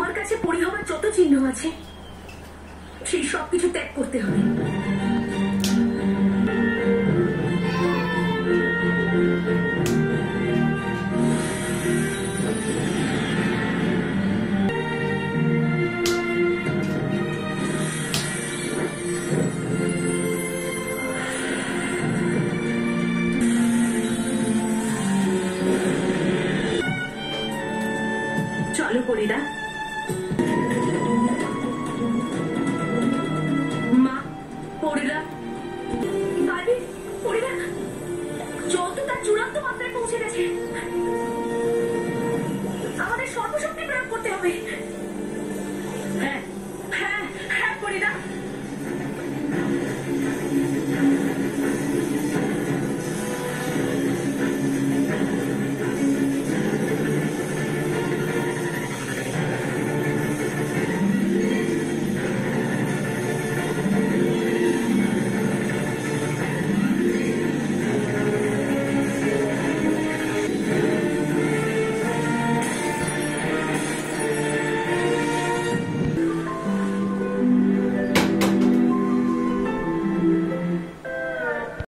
তোমার কাছে পরি হওয়ার যত চিহ্ন আছে সেই সবকিছু ত্যাগ করতে হবে। চলো পরিরা। মা, পরিরা, বাড়ি, পরিরা যত তার চূড়ান্ত মাত্রায় পৌঁছে গেছে। আমাদের সর্বশক্তি প্রয়োগ করতে হবে।